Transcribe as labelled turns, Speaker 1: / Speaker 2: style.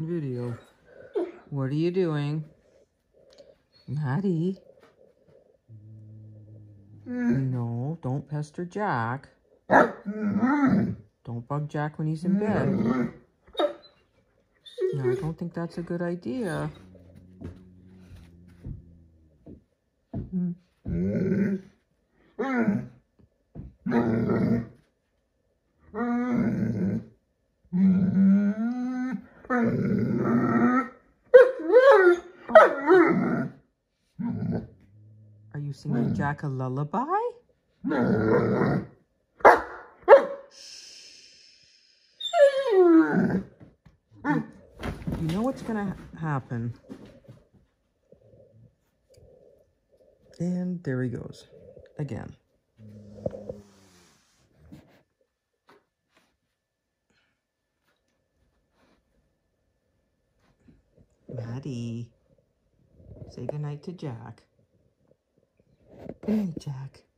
Speaker 1: on video. What are you doing? Maddie? No, don't pester Jack. Don't bug Jack when he's in bed. No, I don't think that's a good idea. Are you singing Jack a lullaby? You know what's gonna happen. And there he goes. Again. Maddie. Say goodnight to Jack. Good night, Jack.